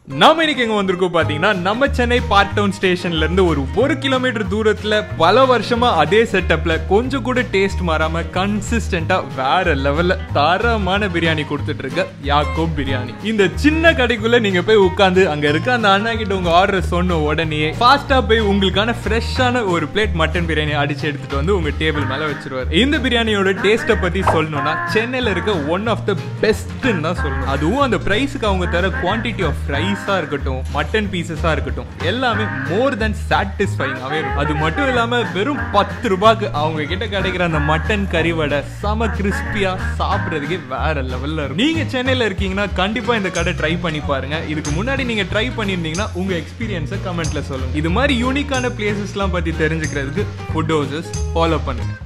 நாம இன்னைக்கு எங்க வந்திருக்கோம் பாத்தீங்கன்னா நம்ம சென்னை பார்க் டவுன் ஸ்டேஷன்ல இருந்து ஒரு கிலோமீட்டர் தூரத்துல பல வருஷமா அதே செட்டப்ல கொஞ்சம் கூட டேஸ்ட் மாறாம கன்சிஸ்டன்டா வேற லெவல்ல தரமான பிரியாணி கொடுத்துட்டு இருக்க யாக்கூப் பிரியாணி. இந்த சின்ன கடைக்குள்ள நீங்க போய் உட்கார்ந்து அங்க இருக்க அந்த அண்ணா கிட்ட உங்க ஆர்டர் சொன்ன உடனே ஃபாஸ்டா போய் உங்களுக்கான ஃப்ரெஷ்ஷான ஒரு பிளேட் மட்டன் பிரியாணி அடிச்சு எடுத்துட்டு வந்து உங்க டேபிள் மேல வச்சிருவாரு. இந்த பிரியாணியோட டேஸ்ட்டை பத்தி சொல்லணும்னா சென்னையில இருக்க ஒன் ஆஃப் த பெஸ்ட்ன்னு தான் சொல்லணும். அதுவும் அந்த பிரைஸுக்கு அவங்க தர குவான்டிட்டி ஆஃப் ரைஸ் இருக்கட்டும், மட்டன் பீசஸா இருக்கட்டும், எல்லாமே மோர் தென் சாட்டிஸ்ஃபைங்காவே இருக்கும். அது மட்டும் இல்லாம வெறும் 10 ரூபாய்க்கு அவங்க கிட்ட கிடைக்கிற அந்த மட்டன் கறி வடை செம கிறிஸ்பியா சாப்பிடுறதுக்கே வேற லெவல்ல இருக்கும். நீங்க சென்னையில இருக்கீங்கன்னா கண்டிப்பா இந்த கடை ட்ரை பண்ணி பாருங்க. இதுக்கு முன்னாடி நீங்க ட்ரை பண்ணிருந்தீங்கன்னா உங்க எக்ஸ்பீரியன்ஸை கமெண்ட்ல சொல்லுங்க. இது மாதிரி யூனிக்கான பிளேசஸ்லாம் பத்தி தெரிஞ்சுக்கிறதுக்கு ஃபுட் ஹவுசஸ் ஃபாலோ பண்ணுங்க.